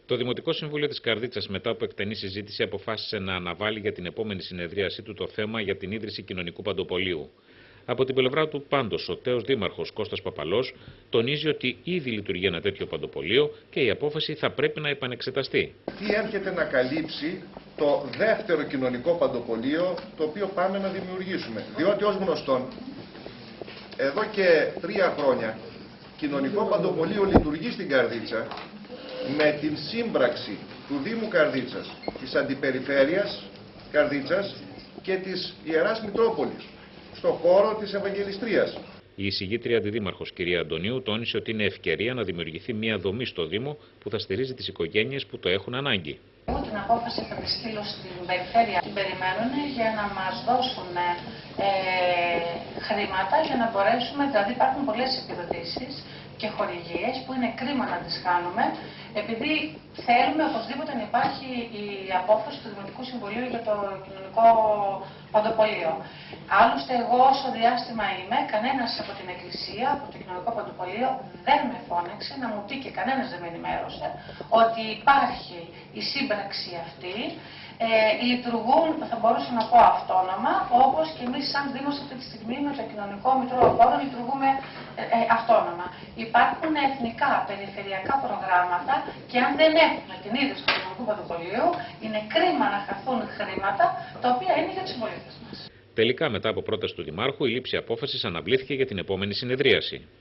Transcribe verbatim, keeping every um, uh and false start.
Το Δημοτικό Συμβούλιο της Καρδίτσας, μετά από εκτενή συζήτηση, αποφάσισε να αναβάλει για την επόμενη συνεδρίασή του το θέμα για την ίδρυση κοινωνικού παντοπολείου. Από την πλευρά του, πάντως, ο τέος δήμαρχος Κώστας Παπαλός τονίζει ότι ήδη λειτουργεί ένα τέτοιο παντοπολείο και η απόφαση θα πρέπει να επανεξεταστεί. Τι έρχεται να καλύψει το δεύτερο κοινωνικό παντοπολείο το οποίο πάμε να δημιουργήσουμε. Διότι ως γνωστόν, εδώ και τρία χρόνια, κοινωνικό παντοπολείο λειτουργεί στην Καρδίτσα με την σύμπραξη του Δήμου Καρδίτσας, της Αντιπεριφέρειας Καρδίτσας και της Ιεράς Μητρόπολης, στο χώρο της Ευαγγελιστρίας. Η εισηγήτρια αντιδήμαρχος κυρία Αντωνίου τόνισε ότι είναι ευκαιρία να δημιουργηθεί μια δομή στο Δήμο που θα στηρίζει τις οικογένειες που το έχουν ανάγκη. Εγώ την απόφαση θα τη στείλω στην περιφέρεια. Την περιμένουν για να μας δώσουν ε, χρήματα για να μπορέσουμε, δηλαδή υπάρχουν πολλές επιδοτήσεις και χορηγίες που είναι κρίμα να τις κάνουμε, επειδή θέλουμε οπωσδήποτε να υπάρχει η απόφαση του Δημοτικού Συμβουλίου για το κοινωνικό παντοπολείο. Άλλωστε, εγώ όσο διάστημα είμαι, κανένας από την Εκκλησία, από το κοινωνικό παντοπολείο δεν με φώναξε να μου πει και κανένας δεν με ενημέρωσε ότι υπάρχει η σύμπραξη αυτή. Ε, λειτουργούν, θα μπορούσα να πω, αυτόνομα, όπως και εμείς σαν Δήμος αυτή τη στιγμή με το κοινωνικό μητρό απόρων λειτουργούμε ε, ε, αυτόνομα. Υπάρχουν εθνικά, περιφερειακά προγράμματα και αν δεν έχουμε την ίδρυση του κοινωνικού παντοπολείου, είναι κρίμα να χαθούν χρήματα τα οποία είναι για τους συμπολίτες μας. Τελικά, μετά από πρόταση του Δημάρχου, η λήψη απόφασης αναβλήθηκε για την επόμενη συνεδρίαση.